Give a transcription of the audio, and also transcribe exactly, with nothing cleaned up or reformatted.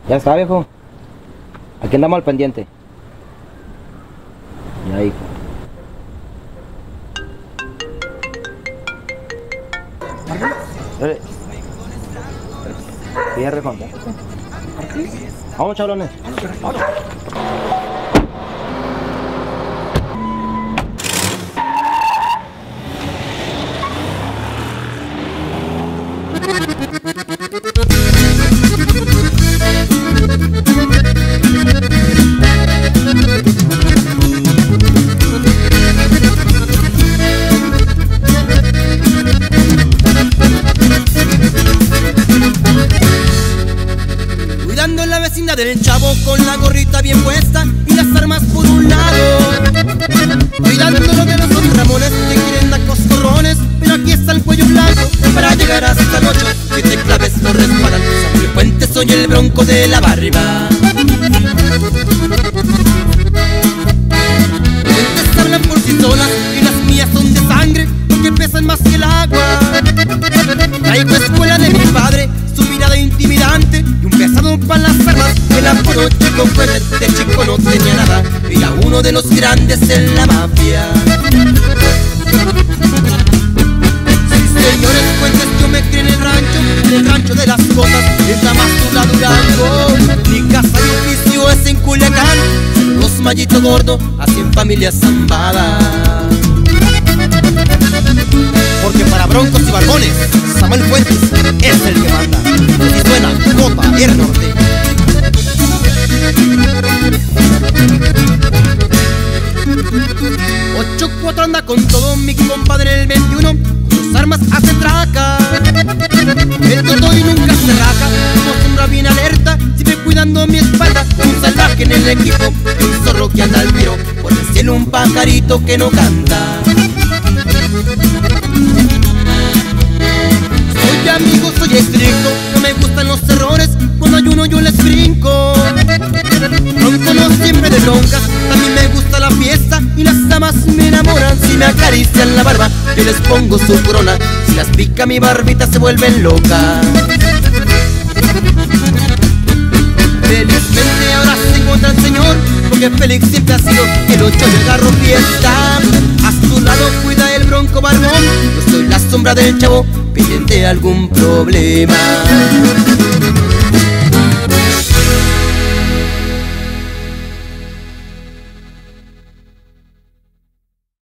Ya está, viejo. Aquí andamos al pendiente. Ya, hijo. Eh. Cierre, Juan. Vamos, chavalones. Vamos. Cuidando la vecina del chavo con la gorrita bien puesta y las armas por un lado. Cuidando lo de los don Ramones que quieren dar coscorrones, pero aquí está el cuello blanco para llegar hasta el ocho. Si te claves no resparan, San Puente soy el bronco de la barba. Fuentes hablan por sí solas y las mías son de sangre porque pesan más que el agua. Traigo escuela de mi padre, su mirada intimidante y un pesado para las armas. El apodo Chico Fuerte, de chico no tenía nada, era uno de los grandes en la mafia. Sí, señores, Fuentes, yo me crié en el rancho, en el rancho de las cosas, en Tamazula, Durango. Mi casa y oficio es en Culiacán, los mallitos gordos, así en familia zambada. Porque para broncos y barbones, Samuel Fuentes es el que manda. Y suena Copa R Norte. ocho cuatro anda con todo mi compadre el veintiuno, con sus armas hace traca. El Totoy nunca se raja, como sombra bien alerta, siempre cuidando mi espalda. Un salvaje en el equipo, un zorro que anda al tiro, por el cielo un pajarito que no canta. Soy amigo, soy estricto, no me gustan los errores, cuando hay uno yo les brinco. Bronco no siempre de broncas, también me gusta la fiesta y las damas me enamoran. Si me acarician la barba, yo les pongo su corona, si las pica mi barbita se vuelven locas. Felizmente ahora se encuentra el señor, porque Félix siempre ha sido el ocho de agarro fiesta. A su lado cuida el bronco barbón, yo soy la sombra del chavo, pendiente de algún problema.